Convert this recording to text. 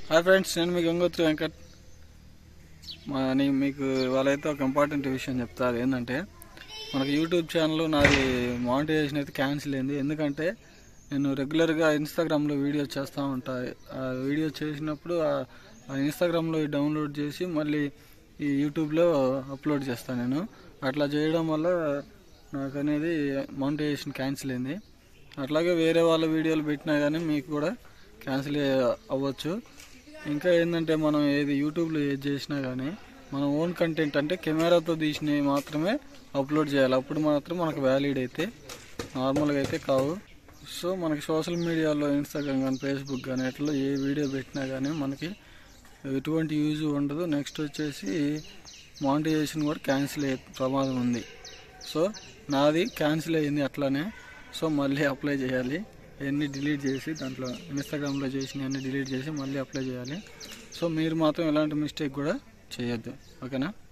Hi friends, నేను మీ గంగోత్రి వెంకట్. మీకు వాళ్ళైతే ఒక ఇంపార్టెంట్ విషయం చెప్తారు. ఏంటంటే మనకి యూట్యూబ్ ఛానల్ నాది మానిటైజేషన్ అయితే క్యాన్సిల్ అయింది. ఎందుకంటే నేను రెగ్యులర్గా ఇన్స్టాగ్రామ్లో వీడియోస్ చేస్తూ ఉంటాను. ఆ వీడియో చేసినప్పుడు ఆ ఇన్స్టాగ్రామ్లో డౌన్లోడ్ చేసి మళ్ళీ ఈ యూట్యూబ్లో అప్లోడ్ చేస్తాను. నేను అట్లా చేయడం వల్ల నాకు అనేది మానిటైజేషన్ క్యాన్సిల్ అయింది. అట్లాగే వేరే వాళ్ళ వీడియోలు పెట్టినా కానీ మీకు కూడా క్యాన్సిల్ అవ్వచ్చు. ఇంకా ఏంటంటే మనం యూట్యూబ్లో ఏది చేసినా కానీ మన ఓన్ కంటెంట్ అంటే కెమెరాతో తీసినవి మాత్రమే అప్లోడ్ చేయాలి. అప్పుడు మాత్రం మనకు వ్యాలిడ్ అయితే, నార్మల్గా అయితే కావు. సో మనకి సోషల్ మీడియాలో ఇన్స్టాగ్రామ్ కానీ ఫేస్బుక్ కానీ అట్లా ఏ వీడియో పెట్టినా కానీ మనకి ఎటువంటి యూజ్ ఉండదు. నెక్స్ట్ వచ్చేసి మానిటైజేషన్ కూడా క్యాన్సిల్ అయ్యే ప్రమాదం ఉంది. సో నాది క్యాన్సిల్ అయ్యింది అట్లానే. సో మళ్ళీ అప్లై చేయాలి. ఇవన్నీ డిలీట్ చేసి దాంట్లో ఇన్స్టాగ్రామ్లో చేసినవన్నీ డిలీట్ చేసి మళ్ళీ అప్లై చేయాలి. సో మీరు మాత్రం ఎలాంటి మిస్టేక్ కూడా చేయొద్దు. ఓకేనా?